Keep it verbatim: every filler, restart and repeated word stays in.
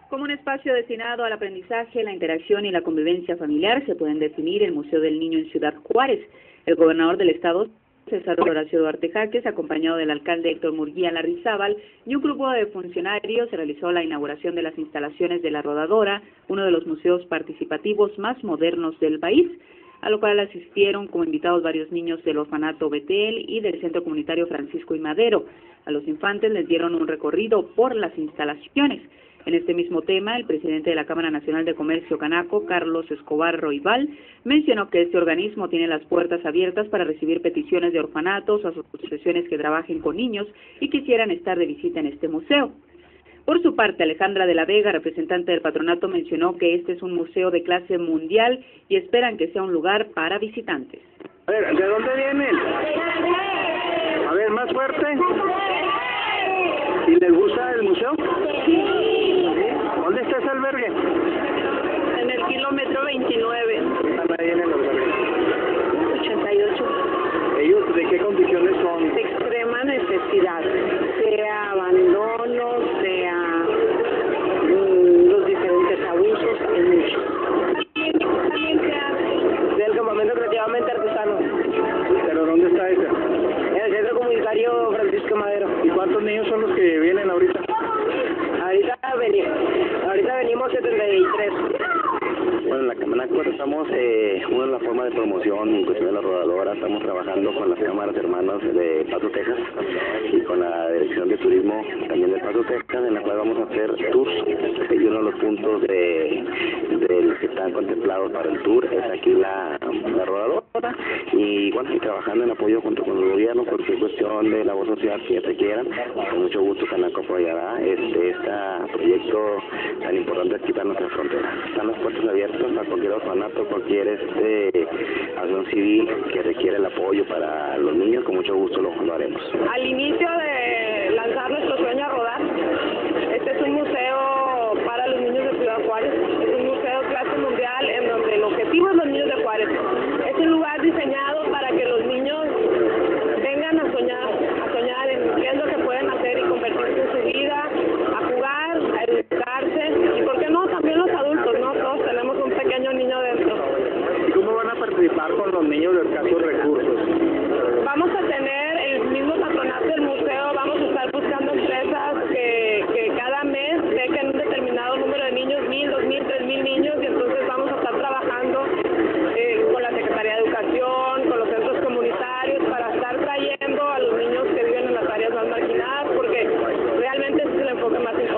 Como un espacio destinado al aprendizaje, la interacción y la convivencia familiar, se pueden definir el Museo del Niño en Ciudad Juárez. El gobernador del estado, César Horacio Duarte Jaques, acompañado del alcalde Héctor Murguía Larrizábal y un grupo de funcionarios, realizó la inauguración de las instalaciones de La Rodadora, uno de los museos participativos más modernos del país, a lo cual asistieron como invitados varios niños del orfanato Betel y del Centro Comunitario Francisco y Madero. A los infantes les dieron un recorrido por las instalaciones. En este mismo tema, el presidente de la Cámara Nacional de Comercio Canaco, Carlos Escobar Roibal, mencionó que este organismo tiene las puertas abiertas para recibir peticiones de orfanatos o asociaciones que trabajen con niños y quisieran estar de visita en este museo. Por su parte, Alejandra de la Vega, representante del patronato, mencionó que este es un museo de clase mundial y esperan que sea un lugar para visitantes. A ver, ¿de dónde vienen? A ver, más fuerte. ¿Y les gusta el museo? Sí. ¿Dónde está ese albergue? En el kilómetro veintinueve. ¿Están ahí en el albergue? ochenta y ocho. ¿Ellos de qué condiciones son? De extrema necesidad, sea abandono, sea mmm, los diferentes abusos, hay mucho. También se hace del campamento creativamente artesano. ¿Pero dónde está ese? En el Centro Comunitario Francisco Madero. ¿Y cuántos niños son los que vienen ahorita? Ahorita venimos, ahorita venimos setenta y tres. Bueno, en la Camanaco estamos, eh, una en la forma de promoción, inclusive en La Rodadora, estamos trabajando con las cámaras hermanas de Paso, Texas, y con la Dirección de Turismo también de Paso, Texas, en la cual vamos a hacer tours, y uno de los puntos de, de los que están contemplados para el tour es aquí la, la Rodadora, y bueno, y trabajando en apoyo junto con el gobierno, cualquier cuestión de labor social que requieran, con mucho gusto Canaco apoyará este, este proyecto tan importante aquí para nuestra frontera. Están las puertas abiertas a cualquier orfanato, cualquier este, acción civil que requiera el apoyo para los niños, con mucho gusto lo, lo haremos. Al inicio de lanzar nuestro sueño a rodar, este es un museo para los niños de Ciudad Juárez, es un museo clase mundial en donde el objetivo es los niños de Juárez. Es un lugar diseñado para que los niños vengan a soñar, a soñar en qué es lo que pueden hacer y convertirse en su vida, a jugar, a educarse y por qué no, también los adultos, ¿no? Todos tenemos un pequeño niño dentro. ¿Y cómo van a participar con los niños de escasos recursos? Vamos a tener el mismo patronato del museo, vamos a estar buscando empresas que, que cada mes bequen un determinado número de niños, mil, dos mil, tres mil niños, y entonces vamos a estar trabajando eh, con la Secretaría de Educación, con los centros comunitarios, para estar trayendo a los niños que viven en las áreas más marginadas, porque realmente ese es el enfoque más importante.